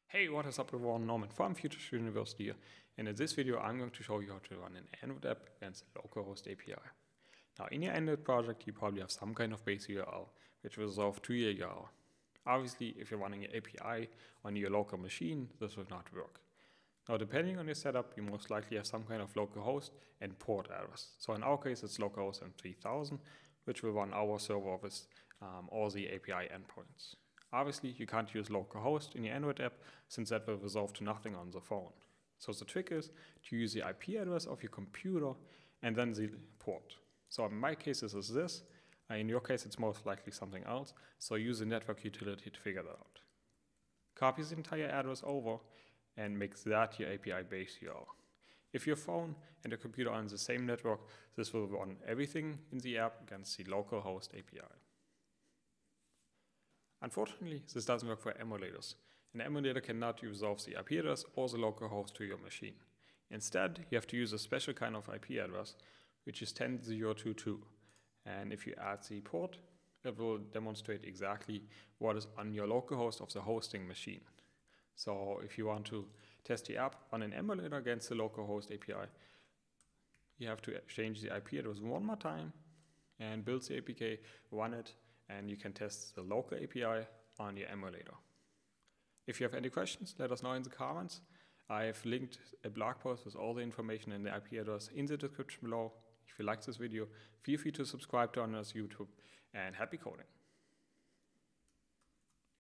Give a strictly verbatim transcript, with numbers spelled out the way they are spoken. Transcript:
Hey, what is up everyone, Norman from Future University here, and in this video I'm going to show you how to run an Android app against a localhost A P I. Now in your Android project you probably have some kind of base U R L which will resolve to your U R L. Obviously if you're running an A P I on your local machine, this will not work. Now depending on your setup you most likely have some kind of localhost and port address. So in our case it's localhost M three thousand, which will run our server with um, all the A P I endpoints. Obviously, you can't use localhost in your Android app since that will resolve to nothing on the phone. So the trick is to use the I P address of your computer and then the port. So in my case this is this, in your case it's most likely something else, so use the network utility to figure that out. Copy the entire address over and make that your A P I base U R L. If your phone and your computer are on the same network, this will run everything in the app against the localhost A P I. Unfortunately, this doesn't work for emulators. An emulator cannot resolve the I P address or the localhost to your machine. Instead, you have to use a special kind of I P address, which is ten dot zero dot two dot two. And if you add the port, it will demonstrate exactly what is on your localhost of the hosting machine. So if you want to test the app on an emulator against the localhost A P I, you have to change the I P address one more time and build the A P K, run it, and you can test the local A P I on your emulator. If you have any questions, let us know in the comments. I have linked a blog post with all the information and the I P address in the description below. If you like this video, feel free to subscribe to us on YouTube, and happy coding.